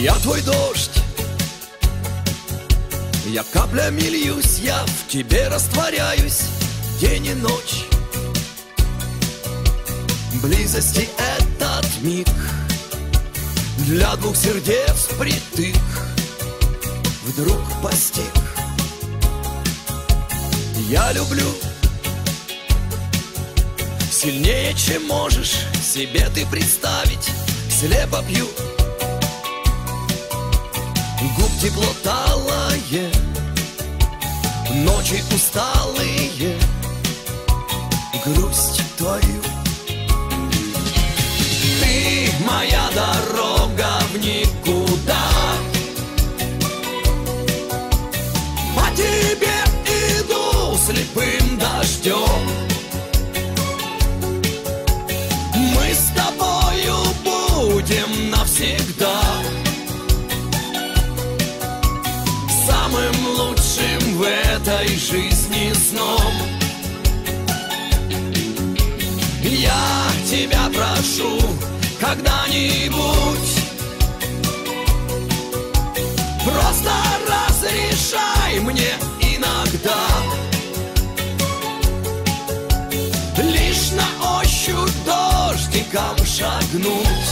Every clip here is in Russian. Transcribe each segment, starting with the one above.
Я твой дождь, я каплями льюсь, я в тебе растворяюсь день и ночь. Близости этот миг для двух сердец впритык вдруг постиг. Я люблю сильнее, чем можешь себе ты представить. Слепо пью губ тепло талое, ночи усталые, грусть твою. Ты моя дорога в никуда, по тебе иду слепым дождем. Мы с тобою будем навсегда самым лучшим в этой жизни сном. Я тебя прошу когда-нибудь, просто разрешай мне иногда лишь на ощупь дождиком шагнуть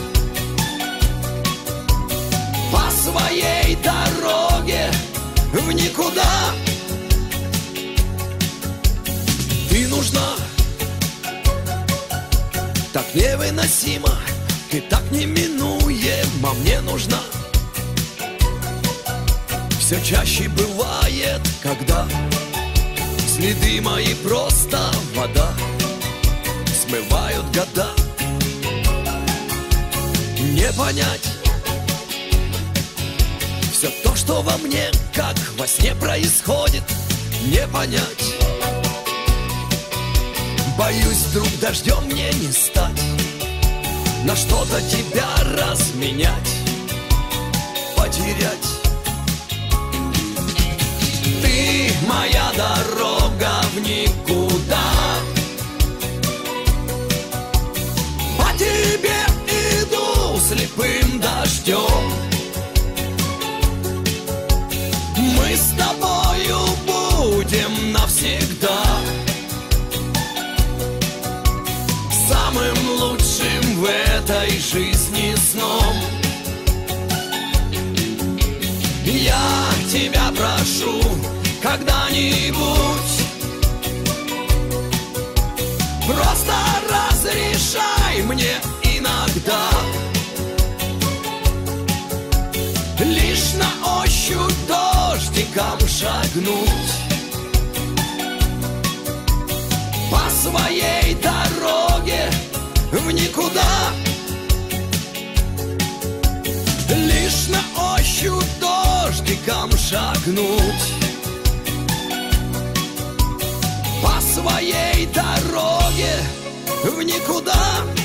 по своей дороге в никуда. Ты нужна так невыносимо, ты так неминуема мне нужна. Все чаще бывает, когда следы мои просто вода смывают года. Не понять все то, что во мне, как во сне происходит, не понять. Боюсь, вдруг дождем мне не стать, на что-то тебя разменять, потерять. Ты моя дорога в никуда, по тебе иду слепым дождем. Мы с тобою будем навсегда самым лучшим в этой жизни сном. Я тебя прошу когда-нибудь, просто разрешай мне иногда лишь на ощупь дождиком шагнуть по своей дороге в никуда. Лишь на ощупь дождиком шагнуть по своей дороге в никуда.